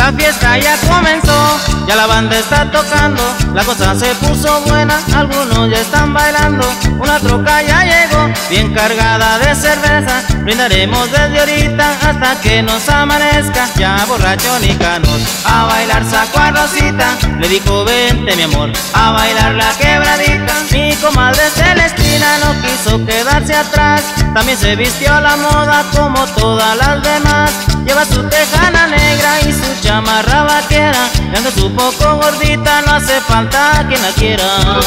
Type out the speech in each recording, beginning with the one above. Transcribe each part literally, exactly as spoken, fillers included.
La fiesta ya comenzó, ya la banda está tocando, la cosa se puso buena, algunos ya están bailando. Una troca ya llegó, bien cargada de cerveza, brindaremos desde ahorita hasta que nos amanezca. Ya borracho ni canos, a bailar sacó a Rosita, le dijo vente mi amor, a bailar la quebradita. Mi comadre Celestina no quiso quedarse atrás, también se vistió a la moda como todas las demás. Lleva su tejana negra y su chamarra vaquera, y aunque es un poco gordita no hace falta quien la quiera.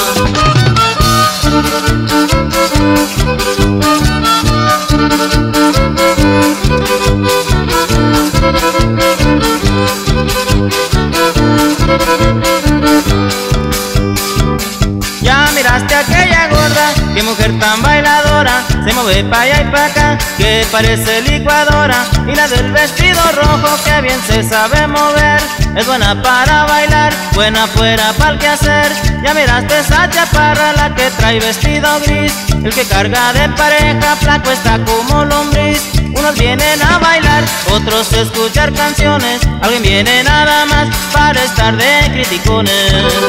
Ya miraste a aquella gorda, qué mujer tan bailadora, se mueve pa' allá y pa' acá, que parece licuadora. Y la del vestido rojo, que bien se sabe mover, es buena para bailar, buena fuera pa'l quehacer. Ya miraste esa chaparra, la que trae vestido gris, el que carga de pareja, flaco está como lombriz. Unos vienen a bailar, otros a escuchar canciones, alguien viene nada más para estar de criticones.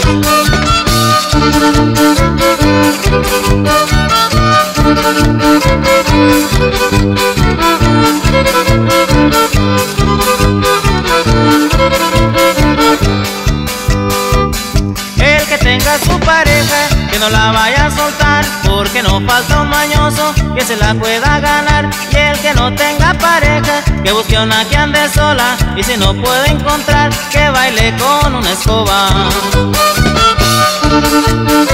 El que tenga su pareja, que no la vaya a soltar, porque no falta un mañoso que se la pueda ganar. Y el que no tenga pareja, que busque una que ande sola, y si no puede encontrar, que baile con una escoba.